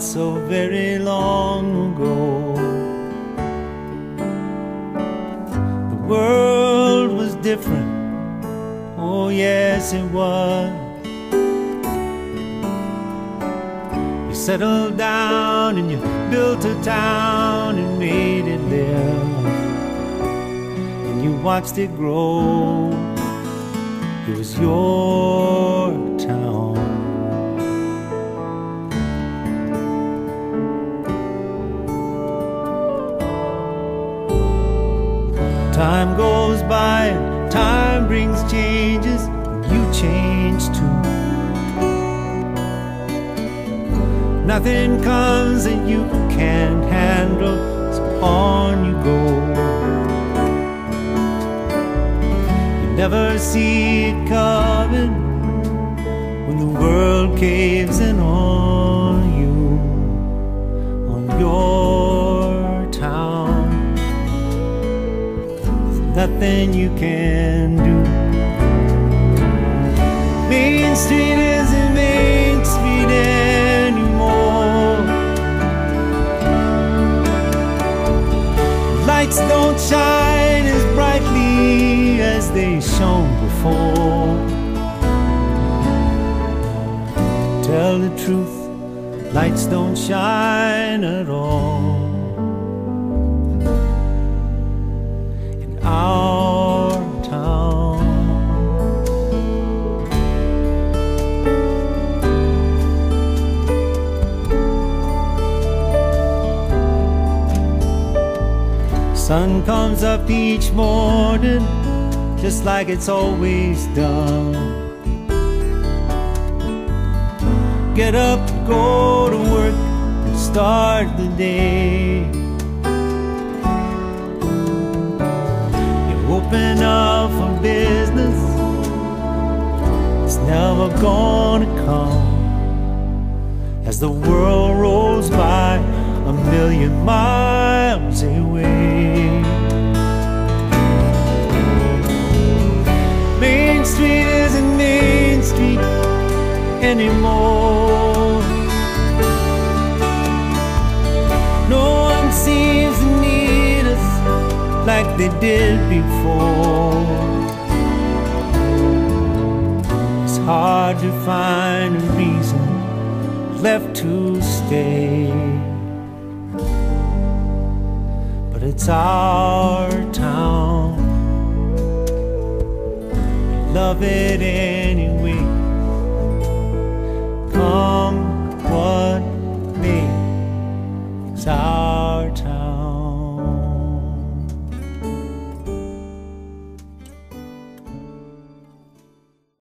not so very long ago. The world was different, oh yes it was. You settled down and you built a town and made it live, and you watched it grow. It was your town. Time goes by and time brings changes, and you change too. Nothing comes that you can't handle, so on you go. You never see it coming when the world caves in on you, on your town. There's nothing you can do. Main Street isn't Main Street anymore. Lights don't shine as brightly as they shone before. Tell the truth, lights don't shine at all in our town. Sun comes up each morning just like it's always done. Get up, go to work, and start the day. You open up for business, it's never gonna come, as the world rolls by a million miles away. Main Street isn't Main Street anymore. No one seems to need us like they did before. It's hard to find a reason left to stay, but it's our town. We love it anyway.